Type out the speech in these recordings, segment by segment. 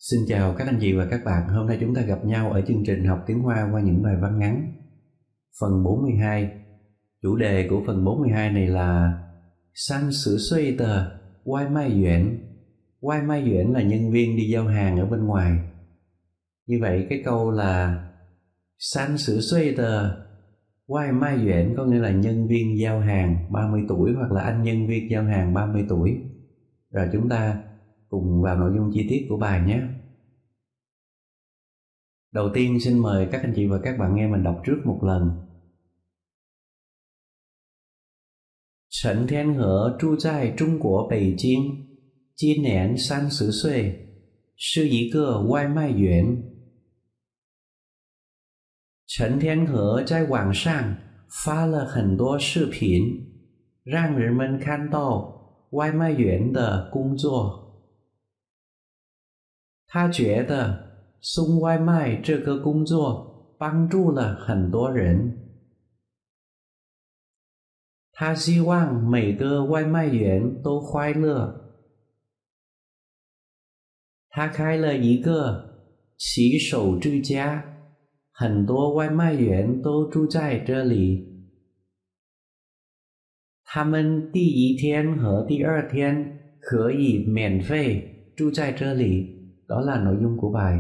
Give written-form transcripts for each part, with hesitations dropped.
Xin chào các anh chị và các bạn. Hôm nay chúng ta gặp nhau ở chương trình học tiếng Hoa qua những bài văn ngắn. Phần 42. Chủ đề của phần 42 này là 30岁的外卖员.外卖员là nhân viên đi giao hàng ở bên ngoài. Như vậy cái câu là 30岁的外卖员có nghĩa là nhân viên giao hàng 30 tuổi hoặc là anh nhân viên giao hàng 30 tuổi. Rồi chúng ta cùng vào nội dung chi tiết của bài nhé. Đầu tiên xin mời các anh chị và các bạn nghe mình đọc trước một lần. Trần Thiên Hở trụ tại Trung Quốc Bắc Kinh, 今年30岁，是一个外卖员。陈天和在网上发了很多视频，让人们看到外卖员的工作。他觉得送外卖这个工作帮助了很多人。他希望每个外卖员都快乐。他开了一个骑手之家，很多外卖员都住在这里。他们第一天和第二天可以免费住在这里. Đó là nội dung của bài.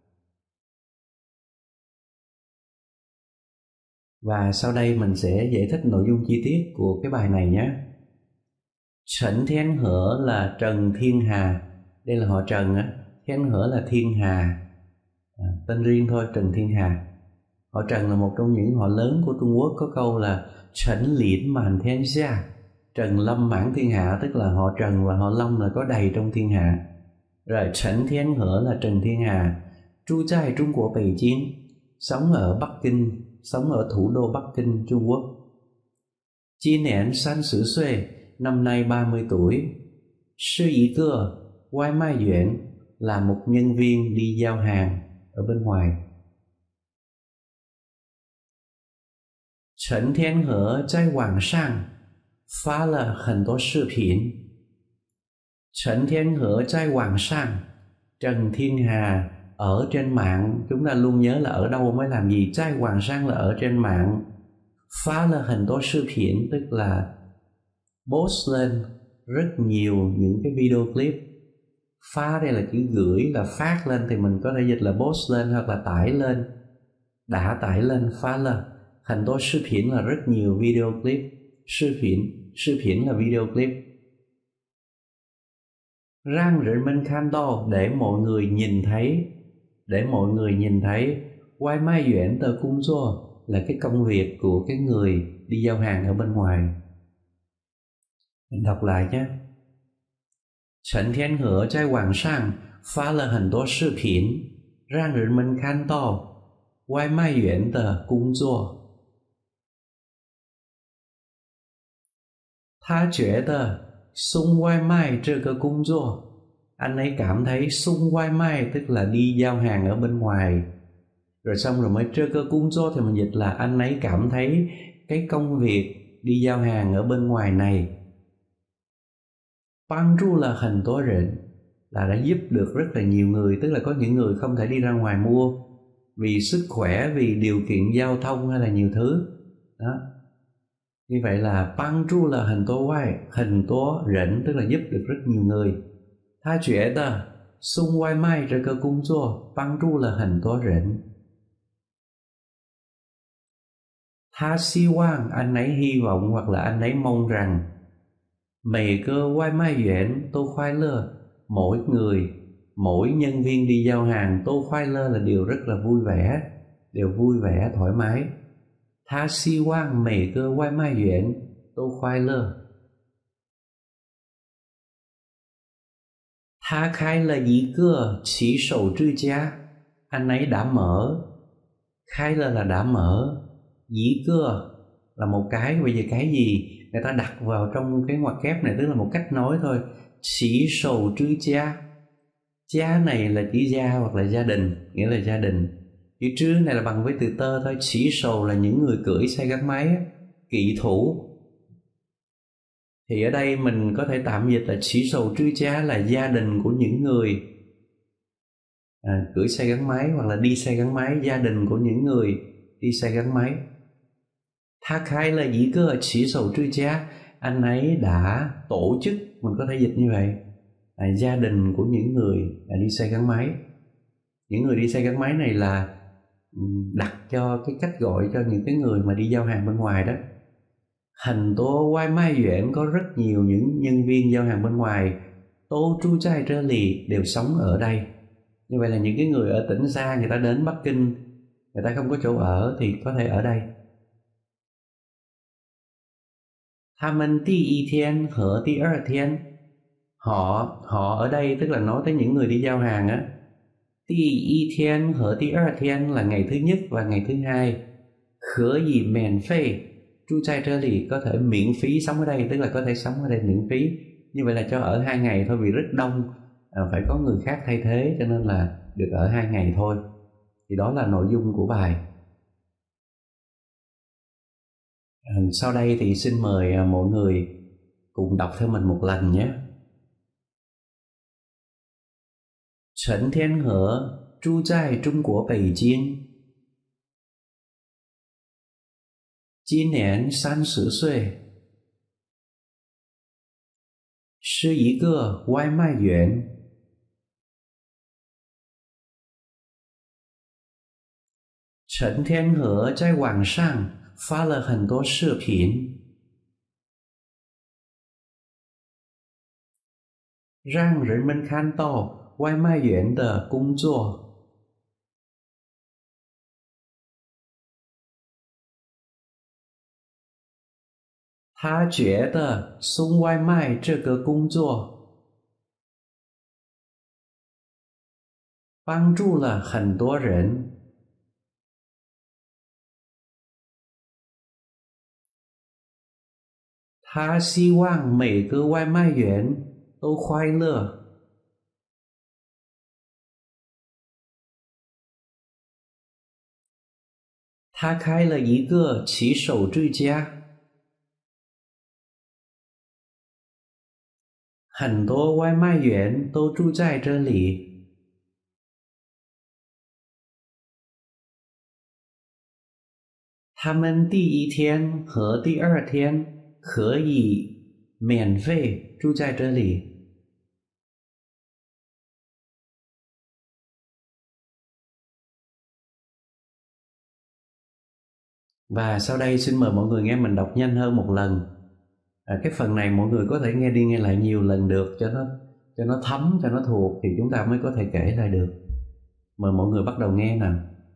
Và sau đây mình sẽ giải thích nội dung chi tiết của cái bài này nhé. Trần Thiên Hở là Trần Thiên Hà. Đây là họ Trần á. Thiên Hở là Thiên Hà. Tên riêng thôi, Trần Thiên Hà. Họ Trần là một trong những họ lớn của Trung Quốc. Có câu là Trần Liễn Màn Thiên Gia, Trần Lâm mãn thiên hạ, tức là họ Trần và họ Lâm là có đầy trong thiên hạ. Rồi Trần Thiên Hở là Trần Thiên Hà, trụ tại Trung Quốc Bắc Kinh, sống ở Bắc Kinh, sống ở thủ đô Bắc Kinh, Trung Quốc. 今年30岁, năm nay 30 tuổi. 是一个外卖员, là một nhân viên đi giao hàng ở bên ngoài. Trần Thiên Hở tại网上发了很多视频. Trần Thiên Hở tại网上, Trần Thiên Hà ở trên mạng. Chúng ta luôn nhớ là ở đâu mới làm gì. Tại网上là ở trên mạng. Phá là很多视频, tức là post lên rất nhiều những cái video clip. Phá đây là chữ gửi, là phát lên thì mình có thể dịch là post lên hoặc là tải lên. Đã tải lên, phá là. 很多视频 là rất nhiều video clip.视频là video clip. 让人们看到, để mọi người nhìn thấy. Để mọi người nhìn thấy. 外卖员的工作 là cái công việc của cái người đi giao hàng ở bên ngoài. Mình đọc lại nhé. Trần Thiên Hở tại网上发了很多视频，让人们看到外卖员的工作。他觉得送外卖这个工作, anh ấy cảm thấy送外卖tức là đi giao hàng ở bên ngoài. Rồi xong rồi mới trơ cơ cung cho thì mình dịch là anh ấy cảm thấy cái công việc đi giao hàng ở bên ngoài này. Bang tru là hình tố rịnh, là đã giúp được rất là nhiều người. Tức là có những người không thể đi ra ngoài mua vì sức khỏe, vì điều kiện giao thông hay là nhiều thứ đó. Như vậy là bang tru là hình tố rịnh, tức là giúp được rất nhiều người. Tha chuyện đó xung quay mai trơ cơ cung cho bang tru là hình tố rịnh. Tha si quang, anh ấy hy vọng hoặc là anh ấy mong rằng. Mày cơ quay mai duyện tô khoai lơ, mỗi người, mỗi nhân viên đi giao hàng tô khoai lơ là điều rất là vui vẻ, đều vui vẻ, thoải mái. Tha si quang mày cơ quay mai duyện tô khoai lơ. Tha khai là dĩ cơ chỉ sầu trư cha, anh ấy đã mở. Khai là đã mở. Dĩ cơ là một cái, bây giờ cái gì người ta đặt vào trong cái ngoặc kép này, tức là một cách nói thôi. Chỉ sầu trư cha, cha này là chữ gia hoặc là gia đình, nghĩa là gia đình. Chữ trư này là bằng với từ tơ thôi. Chỉ sầu là những người cưỡi xe gắn máy, kỵ thủ. Thì ở đây mình có thể tạm dịch là chỉ sầu trư cha là gia đình của những người cưỡi xe gắn máy hoặc là đi xe gắn máy, gia đình của những người đi xe gắn máy. Tha khai là gì cơ chỉ sầu trư cha, anh ấy đã tổ chức, mình có thể dịch như vậy, gia đình của những người đi xe gắn máy. Những người đi xe gắn máy này là đặt cho cái cách gọi cho những cái người mà đi giao hàng bên ngoài đó. Hành tố Wai Mai Yuan có rất nhiều những nhân viên giao hàng bên ngoài, Tô Tru Trai Trơ Lì đều sống ở đây. Như vậy là những cái người ở tỉnh xa người ta đến Bắc Kinh, người ta không có chỗ ở thì có thể ở đây. Tha men di y thiên hở di er thiên, họ ở đây tức là nói tới những người đi giao hàng á. Di y thiên hở di er thiên là ngày thứ nhất và ngày thứ hai. Khở gì mèn phê Tru Trai Trơ Lì có thể miễn phí sống ở đây, tức là có thể sống ở đây miễn phí. Như vậy là cho ở 2 ngày thôi vì rất đông, phải có người khác thay thế, cho nên là được ở 2 ngày thôi. Thì đó là nội dung của bài. Sau đây thì xin mời mọi người cùng đọc theo mình một lần nhé. Trần Thiên Hở trú tại Trung Quốc Bắc Kinh, 今年30岁，是一个外卖员。陈天河在网上发了很多视频，让人们看到外卖员的工作。他觉得送外卖这个工作帮助了很多人。他希望每个外卖员都快乐。他开了一个骑手之家，很多外卖员都住在这里。他们第一天和第二天可以免费住在这里。Và sau đây xin mời mọi người nghe mình đọc nhanh hơn một lần. Cái phần này mọi người có thể nghe đi nghe lại nhiều lần được cho nó thấm, cho nó thuộc thì chúng ta mới có thể kể lại được. Mời mọi người bắt đầu nghe nào.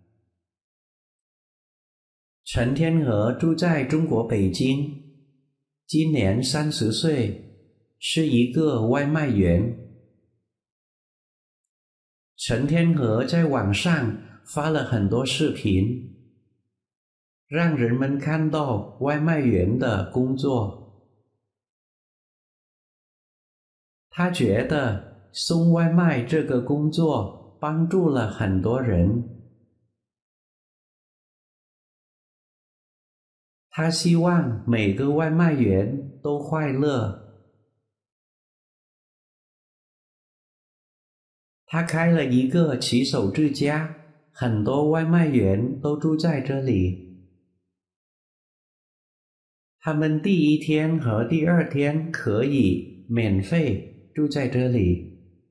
Trần Thiên Hở trú tại Trung Quốc Bắc Kinh, 今年30岁，是一个外卖员。陈天河在网上发了很多视频，让人们看到外卖员的工作。他觉得送外卖这个工作帮助了很多人。他希望每个外卖员都快乐。他开了一个骑手之家，很多外卖员都住在这里。他们第一天和第二天可以免费住在这里.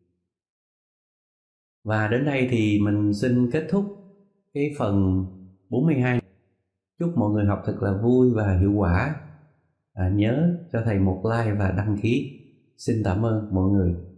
Và đến đây thì mình xin kết thúc cái phần 42. Chúc mọi người học thật là vui và hiệu quả. Nhớ cho thầy một like và đăng ký. Xin cảm ơn mọi người.